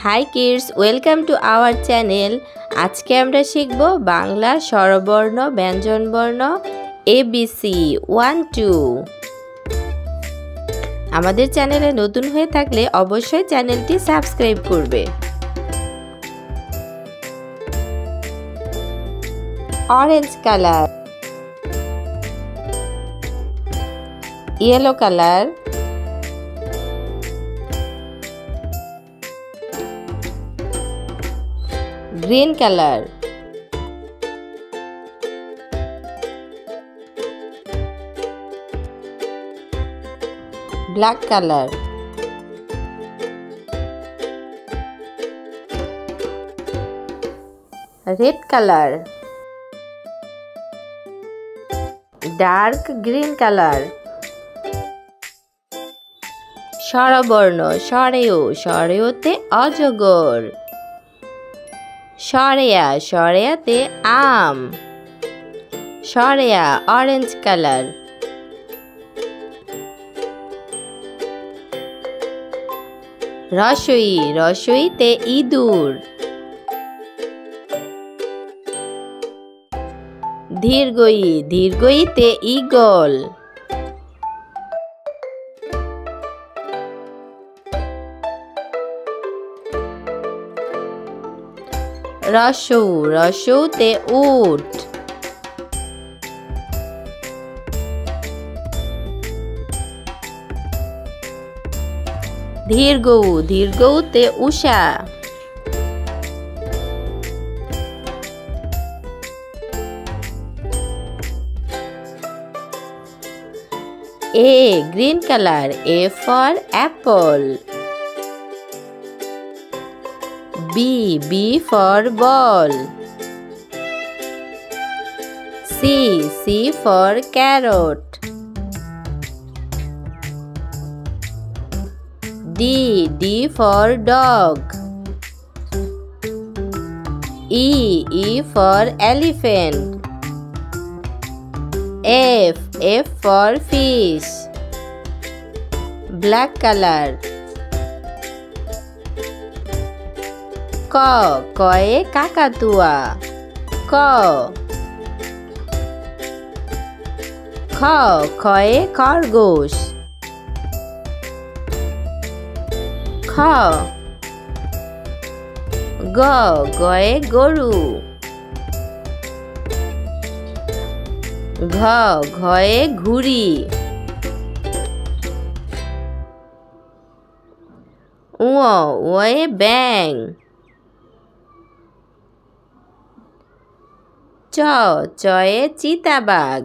High kids, welcome to our channel. আজকে আমরা শিখব বাংলা স্বরবর্ণ ব্যঞ্জনবর্ণ ABC 1-2। আমাদের চ্যানেলে নতুন হয়ে থাকলে অবশ্যই চ্যানেলটি সাবস্ক্রাইব করবে। Orange colour, yellow colour, green color, black color, red color, dark green color। স্বরবর্ণ স্বরেয়, স্বরেয়তে অজগর, সরেয়া, সরেয়াতে আম, সরেয়া অরেঞ্জ কালার। রসই, রসইতে ইঁদুর। দীর্ঘই, দীর্ঘইতে ঈগল। রসৌ, রসৌতে উট। দীর্ঘৌ, দীর্ঘৌতে উষা। A green color, A for apple। B, B for ball। C, C for carrot। D, D for dog। E, E for elephant। F, F for fish। black color। ক, কয়ে কাকাতুয়া। ক। খ, খয়ে খরগোশ। খ। গ, গয়ে গরু। ঘ, ঘয়ে ঘুড়ি। উ, ওয়ে ব্যাং। চ, চয়ে চিতাবাঘ।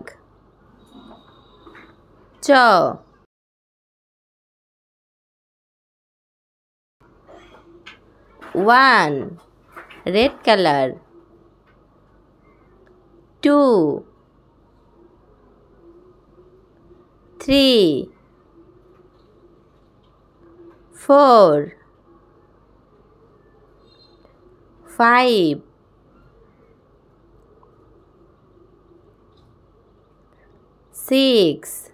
চ। 1 red color, 2 3 4 5 6